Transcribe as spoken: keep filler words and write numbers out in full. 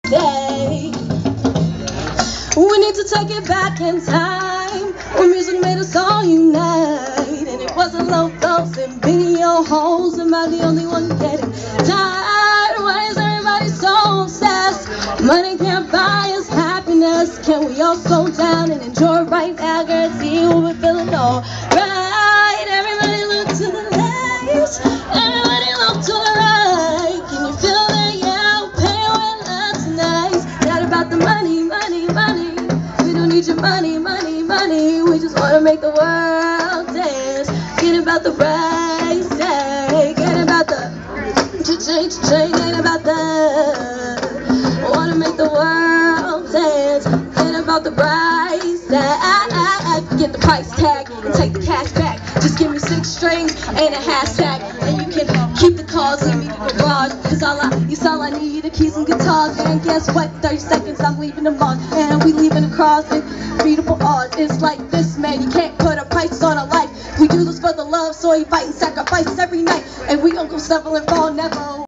day. We need to take it back in time, when music made us all unite. And it wasn't low flows and video holes. Am I the only one getting tired? Why is everybody so obsessed? Money can't buy us happiness. Can we all slow down and enjoy right now? Guarantee you we're feeling all right. Everybody look to the left, everybody look to the right. Can you feel it? Yeah, we'll pay with love tonight. Not about the money, money, money. We don't need your money, money, money. We just wanna make the world dance. Get about the right side. Get about the cha-ching, cha-ching. Get about the wanna make the world dance. Get about the right side. Get the price tag and take the cash back. Just give me six strings and a hashtag, and you can keep the calls, leave me the garage. Cause all I, you all I need are keys and guitars. And guess what? thirty seconds, I'm leaving the mall. And we leaving across in beautiful odds. It's like this, man, you can't put a price on a life. We do this for the love, so we fight and sacrifice every night. And we don't go stumble and fall, never.